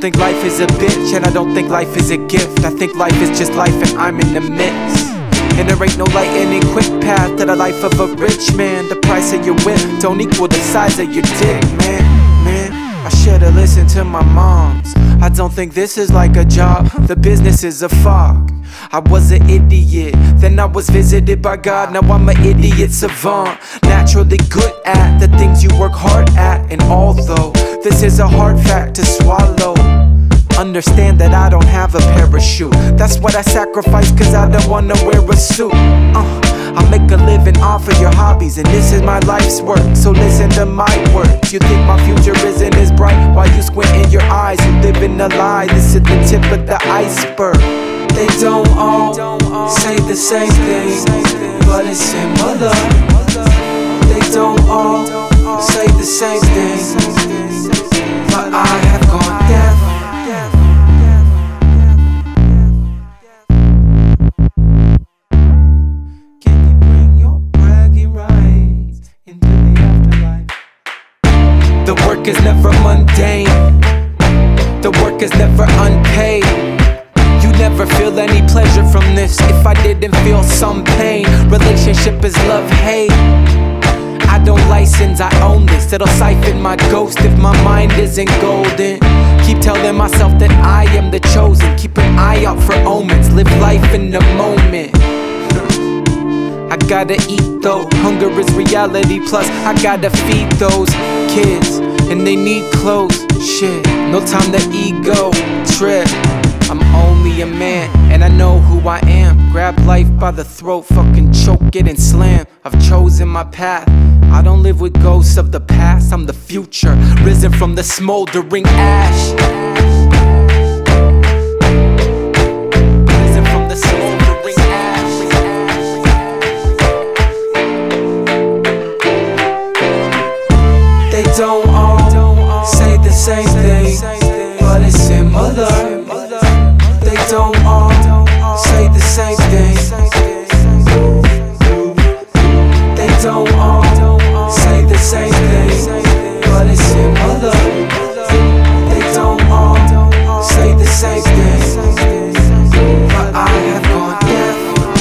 think life is a bitch, and I don't think life is a gift. I think life is just life and I'm in the midst. And there ain't no light, any quick path to the life of a rich man. The price of your whip don't equal the size of your dick, man. I should've listened to my moms. I don't think this is like a job, the business is a fog. I was an idiot, then I was visited by God. Now I'm an idiot savant, naturally good at the things you work hard at. And although this is a hard fact to swallow, understand that I don't have a parachute. That's what I sacrifice, cause I don't wanna wear a suit. I make a living off of your hobbies, and this is my life's work, so listen to my words. You think my future isn't as bright while you squint in your eyes. You live in a lie, this is the tip of the iceberg. They don't all say the same thing, but it's similar. They don't all say the same thing, but I have gone deaf. The work is never mundane, the work is never unpaid. You never feel any pleasure from this if I didn't feel some pain. Relationship is love-hate. I don't license, I own this. It'll siphon my ghost if my mind isn't golden. Keep telling myself that I am the chosen. Keep an eye out for omens, live life in the moment. I gotta eat though, hunger is reality. Plus I gotta feed those kids, and they need clothes. Shit, no time to ego trip. I'm only a man, and I know who I am. Grab life by the throat, fucking choke it and slam. I've chosen my path, I don't live with ghosts of the past. I'm the future, risen from the smoldering ash. They don't all say the same thing, but it's similar. They don't all say the same thing. They don't all say the same thing, but it's similar. They don't all say the same thing, but I have gone deaf.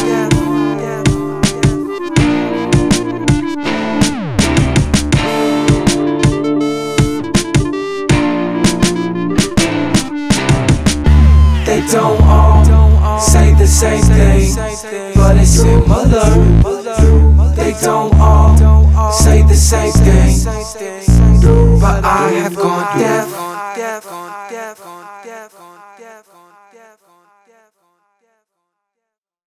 They don't all say the same thing, but it's similar. They don't all